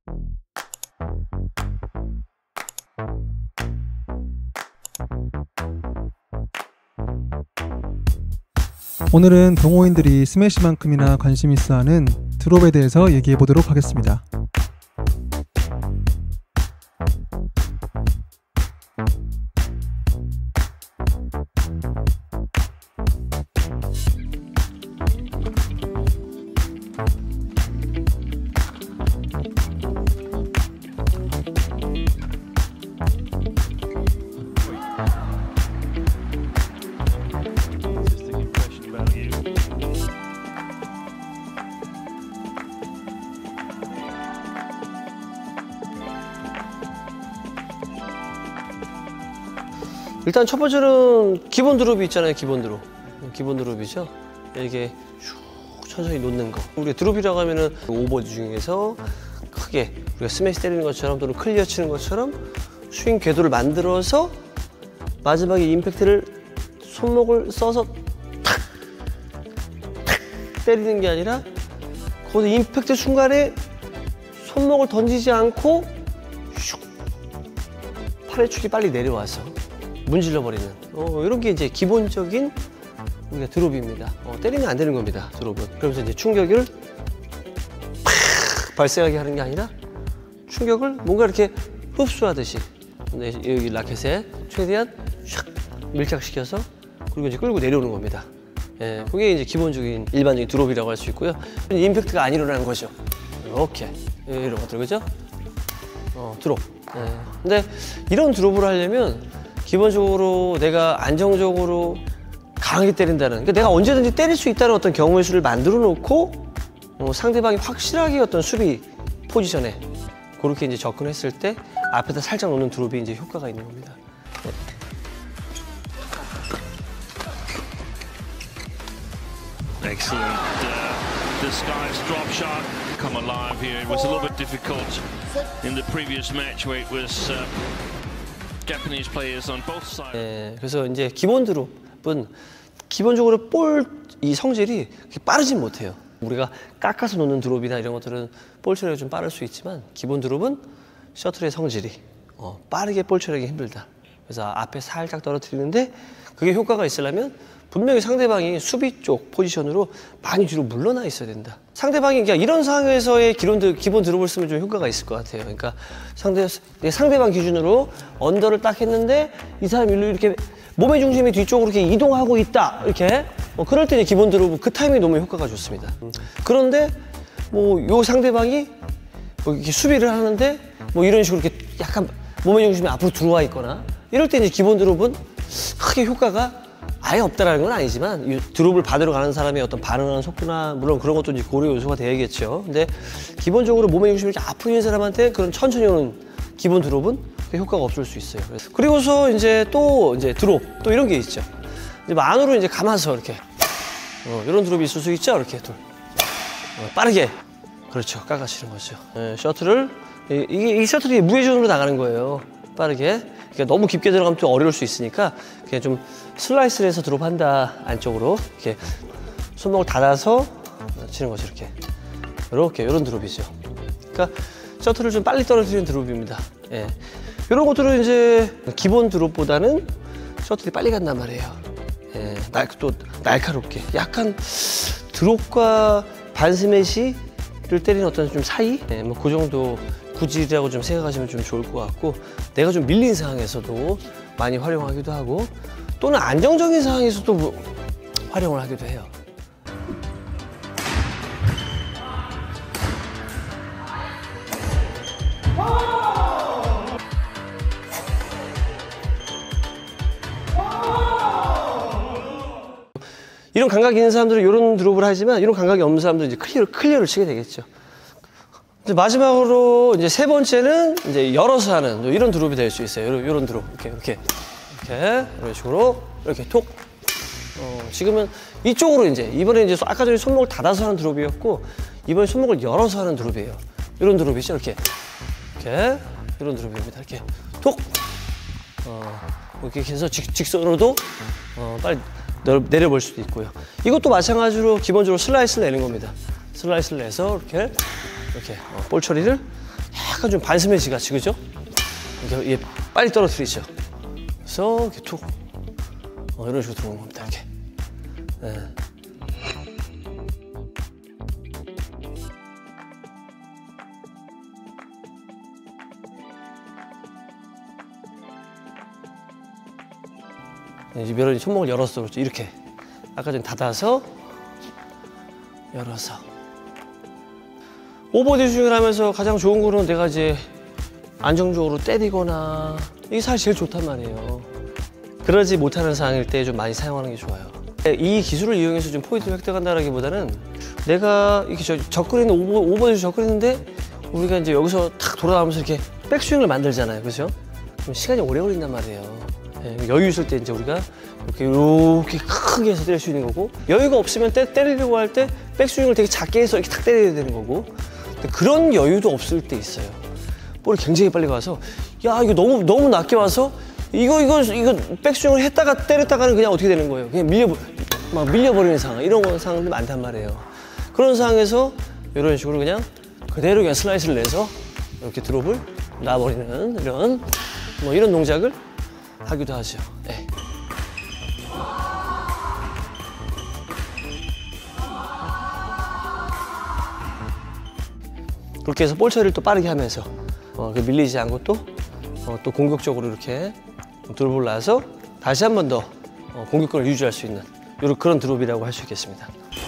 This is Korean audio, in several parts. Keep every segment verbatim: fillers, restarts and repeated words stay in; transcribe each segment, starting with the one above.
오늘은 동호인들이 스매시만큼이나 관심 있어하는 드롭에 대해서 얘기해 보도록 하겠습니다. 일단 첫 번째는 기본 드롭이 있잖아요. 기본 드롭. 기본 드롭이죠. 이렇게 슉 천천히 놓는 거. 우리가 드롭이라고 하면은 오버드 중에서 크게 우리가 스매시 때리는 것처럼 또는 클리어 치는 것처럼 스윙 궤도를 만들어서 마지막에 임팩트를 손목을 써서 탁! 탁! 때리는 게 아니라 거기서 임팩트 순간에 손목을 던지지 않고 슉! 팔의 축이 빨리 내려와서 문질러 버리는 어, 이런 게 이제 기본적인 우리가 드롭입니다. 어, 때리면 안 되는 겁니다. 드롭은. 그러면서 이제 충격을 팍 발생하게 하는 게 아니라 충격을 뭔가 이렇게 흡수하듯이 여기 라켓에 최대한 샥 밀착시켜서 그리고 이제 끌고 내려오는 겁니다. 예, 그게 이제 기본적인 일반적인 드롭이라고 할 수 있고요. 임팩트가 안 일어나는 거죠. 이렇게 이런 것들 그죠? 어, 드롭. 예. 근데 이런 드롭을 하려면 기본적으로 내가 안정적으로 강하게 때린다는, 그러니까 내가 언제든지 때릴 수 있다는 어떤 경우의 수를 만들어 놓고 어, 상대방이 확실하게 어떤 수비 포지션에 그렇게 이제 접근했을 때 앞에다 살짝 놓는 드롭이 이제 효과가 있는 겁니다. 네. Excellent. Uh, disguised drop shot come alive here. It was a little bit difficult in the previous match where it was. Uh, Japanese players on both sides. 네, 그래서 이제 기본 드롭은 기본적으로 볼 이 성질이 그렇게 빠르진 못해요. 우리가 깎아서 놓는 드롭이나 이런 것들은 볼 처리가 좀 빠를 수 있지만 기본 드롭은 셔틀의 성질이 어, 빠르게 볼 처리하기 힘들다. 그래서 앞에 살짝 떨어뜨리는데 그게 효과가 있으려면 분명히 상대방이 수비 쪽 포지션으로 많이 뒤로 물러나 있어야 된다. 상대방이 그냥 이런 상황에서의 기본, 기본 드롭을 쓰면 좀 효과가 있을 것 같아요. 그러니까 상대, 상대방 기준으로 언더를 딱 했는데 이 사람이 이렇게 몸의 중심이 뒤쪽으로 이렇게 이동하고 있다. 이렇게. 어, 그럴 때 이제 기본 드롭 그 타이밍이 너무 효과가 좋습니다. 음. 그런데 뭐 요 상대방이 뭐 이렇게 수비를 하는데 뭐 이런 식으로 이렇게 약간 몸의 중심이 앞으로 들어와 있거나 이럴 때 이제 기본 드롭은 크게 효과가 아예 없다라는 건 아니지만 이 드롭을 받으러 가는 사람의 어떤 반응하는 속도나 물론 그런 것도 이제 고려 요소가 돼야겠죠. 근데 기본적으로 몸의 중심이 이렇게 앞으로 있는 사람한테 그런 천천히 오는 기본 드롭은 효과가 없을 수 있어요. 그리고서 이제 또 이제 드롭 또 이런 게 있죠. 이제 뭐 안으로 이제 감아서 이렇게 어, 이런 드롭이 있을 수 있죠. 이렇게 둘 어, 빠르게 그렇죠. 깎아치는 거죠. 예, 셔틀을 이, 이, 이 셔틀이 무회전으로 나가는 거예요. 빠르게. 그러니까 너무 깊게 들어가면 또 어려울 수 있으니까 그냥 좀 슬라이스를 해서 드롭한다 안쪽으로 이렇게 손목을 닫아서 치는 거죠. 이렇게 이렇게 이런 드롭이죠. 그러니까 셔틀을 좀 빨리 떨어뜨리는 드롭입니다. 예. 이런 것들은 이제 기본 드롭보다는 셔틀이 빨리 간단 말이에요. 예. 날, 또 날카롭게 약간 드롭과 반스매시를 때리는 어떤 좀 사이 예, 뭐 그 정도 구질이라고 좀 생각하시면 좀 좋을 것 같고 내가 좀 밀린 상황에서도 많이 활용하기도 하고 또는 안정적인 상황에서도 뭐 활용을 하기도 해요. 이런 감각이 있는 사람들은 이런 드롭을 하지만 이런 감각이 없는 사람들은 이제 클리어, 클리어를 치게 되겠죠. 이제 마지막으로 이제 세 번째는 이제 열어서 하는 이런 드롭이 될 수 있어요. 이런, 이런 드롭. 이렇게, 이렇게. 이렇게. 이런 식으로. 이렇게 톡. 어, 지금은 이쪽으로 이제, 이번에 이제 아까 전에 손목을 닫아서 하는 드롭이었고, 이번에 손목을 열어서 하는 드롭이에요. 이런 드롭이죠. 이렇게. 이렇게. 이런 드롭입니다. 이렇게. 톡. 어, 이렇게 해서 직, 직선으로도 어, 빨리 내려볼 수도 있고요. 이것도 마찬가지로 기본적으로 슬라이스를 내는 겁니다. 슬라이스를 내서 이렇게. 이렇게 어, 볼 처리를 약간 좀 반스매시 같이, 그죠? 이렇게 얘 빨리 떨어뜨리죠. 그래서 이렇게 툭 어, 이런 식으로 들어오는 겁니다. 이렇게. 네. 이제 멸원이 손목을 열어서 그렇죠. 이렇게 아까 전에 닫아서 열어서 오버디 스윙을 하면서 가장 좋은 거는 내가 이제 안정적으로 때리거나 이게 사실 제일 좋단 말이에요. 그러지 못하는 상황일 때 좀 많이 사용하는 게 좋아요. 이 기술을 이용해서 좀 포인트를 획득한다라기보다는 내가 이렇게 저, 접근했는 오버, 오버디 접근했는데 우리가 이제 여기서 탁 돌아가면서 이렇게 백스윙을 만들잖아요. 그죠? 그럼 시간이 오래 걸린단 말이에요. 네, 여유 있을 때 이제 우리가 이렇게 이렇게 크게 해서 때릴 수 있는 거고, 여유가 없으면 때, 때리려고 할 때 백스윙을 되게 작게 해서 이렇게 탁 때려야 되는 거고, 근데 그런 여유도 없을 때 있어요. 볼이 굉장히 빨리 가서 야 이거 너무 너무 낮게 와서 이거 이거 이거 백스윙을 했다가 때렸다가는 그냥 어떻게 되는 거예요? 그냥 밀려 막 밀려버리는 상황, 이런 상황들이 많단 말이에요. 그런 상황에서 이런 식으로 그냥 그대로 그냥 슬라이스를 내서 이렇게 드롭을 놔버리는 이런 뭐 이런 동작을 하기도 하죠. 네. 그렇게 해서 볼 처리를 또 빠르게 하면서 어, 밀리지 않고 또, 어, 또 공격적으로 이렇게 드롭을 놔서 다시 한 번 더 어, 공격권을 유지할 수 있는 이런 그런 드롭이라고 할 수 있겠습니다.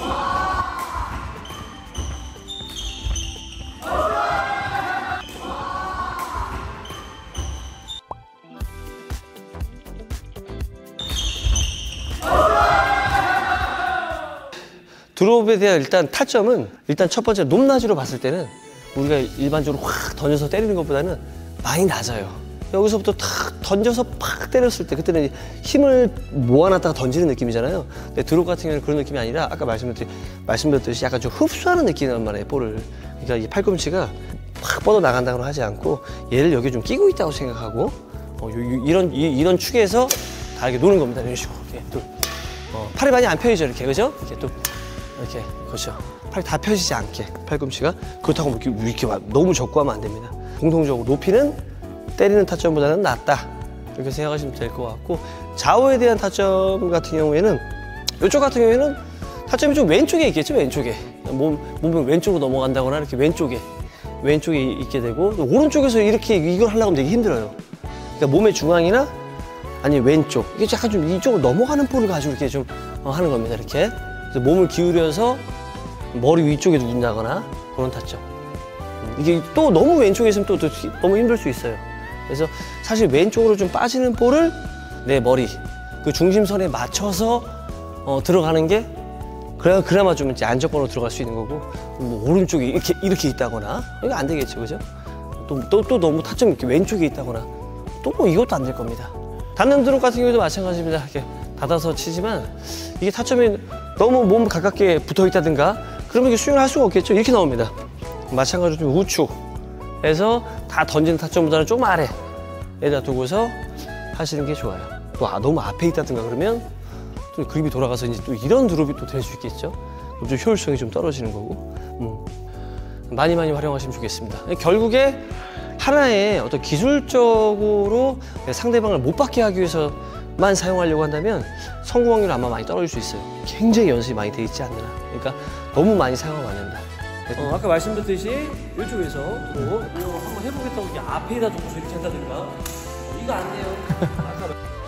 드롭에 대한 일단 타점은 일단 첫 번째 높낮이로 봤을 때는 우리가 일반적으로 확 던져서 때리는 것보다는 많이 낮아요. 여기서부터 탁 던져서 팍 때렸을 때 그때는 힘을 모아놨다가 던지는 느낌이잖아요. 근데 드롭 같은 경우는 그런 느낌이 아니라 아까 말씀드렸, 말씀드렸듯이 약간 좀 흡수하는 느낌이란 말이에요, 볼을. 그러니까 이 팔꿈치가 확 뻗어 나간다고 하지 않고 얘를 여기 좀 끼고 있다고 생각하고 어, 이런 이, 이런 축에서 다 이렇게 노는 겁니다. 이런 식으로. 이렇게 또 어, 팔이 많이 안 펴지죠, 이렇게, 그죠? 이렇게 또 이렇게, 그렇죠. 팔이 다 펴지지 않게 팔꿈치가. 그렇다고 이렇게, 이렇게 너무 적고 하면 안 됩니다. 공통적으로 높이는 때리는 타점보다는 낮다, 이렇게 생각하시면 될 것 같고, 좌우에 대한 타점 같은 경우에는 이쪽 같은 경우에는 타점이 좀 왼쪽에 있겠죠. 왼쪽에 몸, 몸을 왼쪽으로 넘어간다거나 이렇게 왼쪽에 왼쪽에 있게 되고, 오른쪽에서 이렇게 이걸 하려고 하면 되게 힘들어요. 그러니까 몸의 중앙이나 아니 왼쪽, 이게 약간 좀 이쪽으로 넘어가는 볼을 가지고 이렇게 좀 하는 겁니다. 이렇게 그래서 몸을 기울여서 머리 위쪽에 누른다거나 그런 타점. 이게 또 너무 왼쪽에 있으면 또, 또 너무 힘들 수 있어요. 그래서 사실 왼쪽으로 좀 빠지는 볼을 내 머리 그 중심선에 맞춰서 어, 들어가는 게 그래야 그나마 좀 이제 안정권으로 들어갈 수 있는 거고, 뭐 오른쪽에 이렇게 이렇게 있다거나 이거 안 되겠죠, 그죠? 또 또 또 너무 타점이 이렇게 왼쪽에 있다거나 또 뭐 이것도 안 될 겁니다. 닿는 드롭 같은 경우도 마찬가지입니다. 이렇게 닫아서 치지만 이게 타점이 너무 몸 가깝게 붙어 있다든가 그러면 이게 스윙을 할 수가 없겠죠. 이렇게 나옵니다. 마찬가지로 좀 우측에서 다 던지는 타점보다는 조금 아래에다 두고서 하시는 게 좋아요. 또 아, 너무 앞에 있다든가 그러면 또 그립이 돌아가서 이제 또 이런 드롭이 또 될 수 있겠죠. 좀 효율성이 좀 떨어지는 거고, 음. 많이 많이 활용하시면 좋겠습니다. 결국에 하나의 어떤 기술적으로 상대방을 못 받게 하기 위해서만 사용하려고 한다면 성공 확률이 아마 많이 떨어질 수 있어요. 굉장히 연습이 많이 돼 있지 않나. 그러니까 너무 많이 사용하면 안 된다. 어, 아까 말씀드렸듯이 이쪽에서 또 한번 해보겠다고 이렇게 앞에다 두고서 이렇게 한다든가 어, 이거 안 돼요. 아까